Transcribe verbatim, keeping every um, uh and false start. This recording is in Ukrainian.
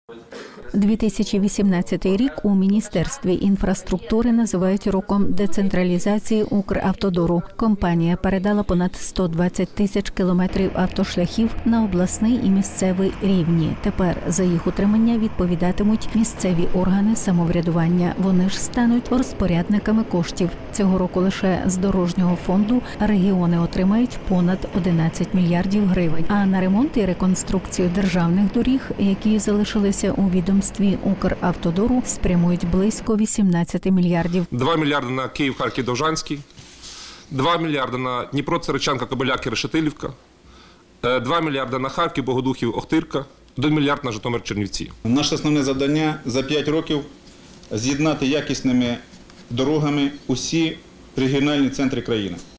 дві тисячі вісімнадцятий рік у Міністерстві інфраструктури називають роком децентралізації Укравтодору. Компанія передала понад сто двадцять тисяч кілометрів автошляхів на обласний і місцевий рівні. Тепер за їх утримання відповідатимуть місцеві органи самоврядування. Вони ж стануть розпорядниками коштів. Цього року лише з дорожнього фонду регіони отримають понад одинадцять мільярдів гривень. А на ремонт і реконструкцію державних доріг, які залишилися у відомстві Укравтодору, спрямують близько вісімнадцять мільярдів. два мільярди на Київ-Харків-Довжанський, два мільярди на Дніпро-Царичанка-Кобиляки-Решетилівка, два мільярди на Харків, Богодухів, Охтирка, один мільярд на Житомир-Чернівці. Наше основне завдання за п'ять років – з'єднати якісними дорогами усі регіональні центри країни.